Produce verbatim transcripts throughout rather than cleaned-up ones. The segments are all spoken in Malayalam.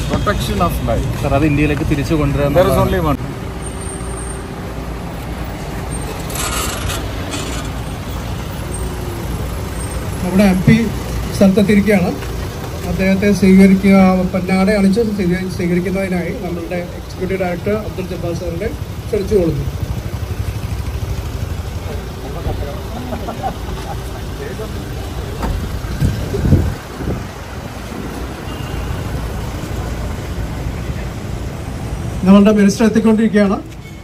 protection of life. Sir, that India like തിരിച്ചു കൊണ്ടുവരാൻ. There is only one. നമ്മുടെ എം പി സ്ഥലത്തെത്തിയിരിക്കുകയാണ്. അദ്ദേഹത്തെ സ്വീകരിക്കുക പൊന്നാട അണിച്ച് സ്വീകരിക്കുന്നതിനായി നമ്മളുടെ എക്സിക്യൂട്ടീവ് ഡയറക്ടർ അബ്ദുൽ ജബ്ബാർ സാറിനെ ക്ഷണിച്ചു കൊടുക്കുന്നു. നമ്മളുടെ മിനിസ്റ്റർ എത്തിക്കൊണ്ടിരിക്കുകയാണ്.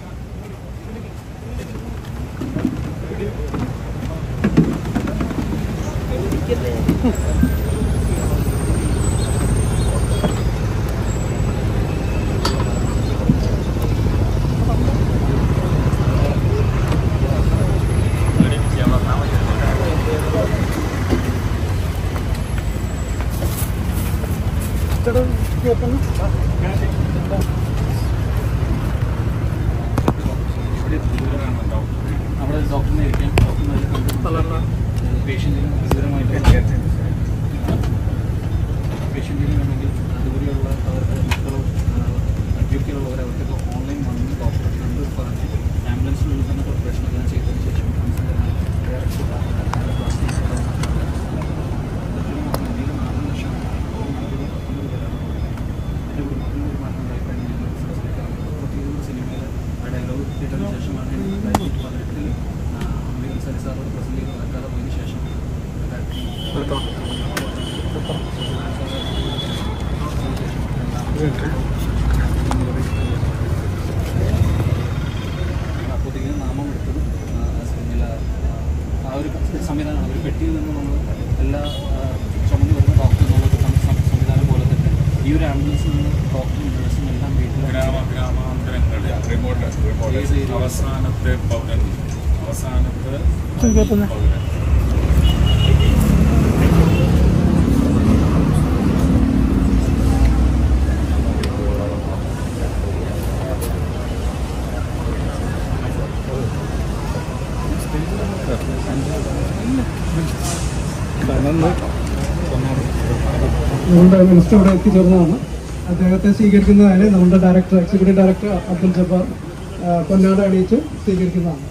അവിടെ ഡോക്ടറിനെ ഇരിക്കാം, ഡോക്ടറിനെ പേഷ്യൻറ്റിന് വിവരമായിട്ട് പേഷ്യൻറ്റിന് വേണമെങ്കിൽ അതുപോലെയുള്ള അവർക്ക് മക്കളും ഡ്യൂട്ടിയിലുള്ളവർ അവർക്കൊക്കെ ഓൺലൈൻ വന്ന് ഡോക്ടറെ കണ്ട് പറഞ്ഞ് ആംബുലൻസിനുള്ളിൽ തന്നെ പ്രിപ്പറേഷൻ എല്ലാം ചെയ്തതിന് ശേഷം സിനിമയിൽ ഡയലോഗ് ചെയ്തതിന് ശേഷമാണ് പതിനെട്ടിൽ സരി സാറോട് പ്രസന്റ് ചെയ്ത് നടക്കാതെ പോയതിന് ശേഷം പുതിയ നാമം എടുത്തത് സിനിമയിലെ ആ ഒരു സംവിധാനമാണ്. ഒരു പെട്ടിയിൽ നിന്ന് നമ്മൾ എല്ലാ ചുമന്ന് വരുന്ന ഡോക്ടർ എന്നുള്ളൊരു സംവിധാനം പോലെ തന്നെ ഈ ഒരു ആംബുലൻസിൽ നിന്ന് ഡോക്ടറും നഴ്സും എല്ലാം വീട്ടിൽ ഗ്രാമ ഗ്രാമാന്തരങ്ങളിൽ റിമോട്ട് റിമോട്ട് അവസാനത്തെ പൗരൻ അവസാനത്തെ പൗരൻ നമ്മുടെ മിനിസ്റ്റർ ഇവിടെ എത്തിച്ചേർന്നതാണ്. അദ്ദേഹത്തെ സ്വീകരിക്കുന്നതിന് നമ്മുടെ director executive director Abdul Jabbar പൊന്നാട അണിയിച്ച് സ്വീകരിക്കുന്നതാണ്.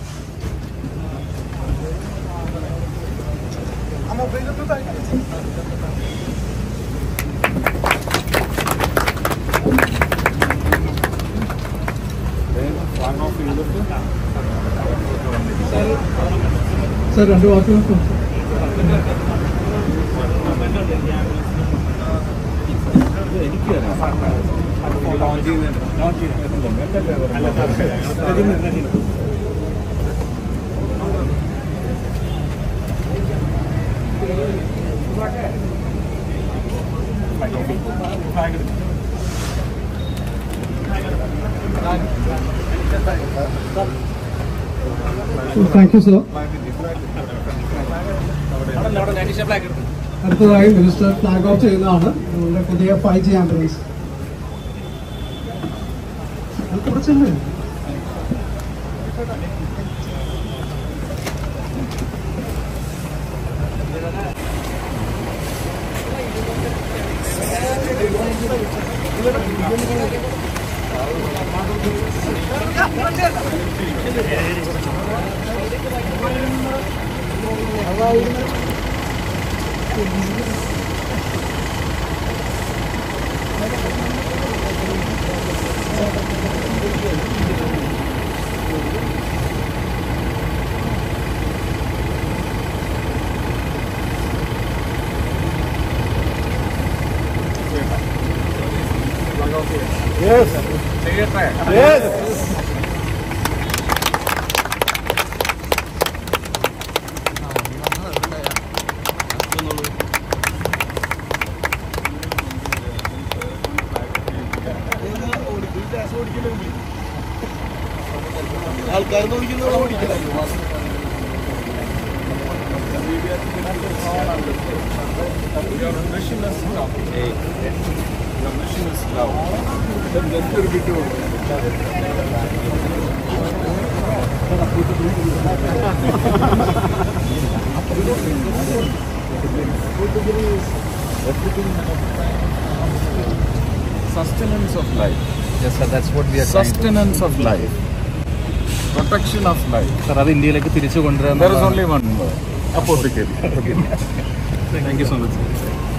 സാർ രണ്ട് വാക്കുകൾ. Thank you sir. അടുത്തതായി മിനിസ്റ്റർ ഫ്ലാഗ് ഓഫ് ചെയ്യുന്നതാണ് നമ്മുടെ പുതിയ ഫൈവ് ജി ആംബുലൻസ്. കുറച്ചല്ലേ Yes. Yes. ആൾക്കാർ നോക്കിക്കുന്ന Your mission is love. Your mission is love. Then just a bit over. sustenance of life. Yes, sir, that's what we are trying to- Sustenance of life. Protection of life. Sir, അത് ഇന്ത്യയിലേക്ക് തിരിച്ചു കൊണ്ടുവരാൻ There is only one word. Apothecary. Thank you so much.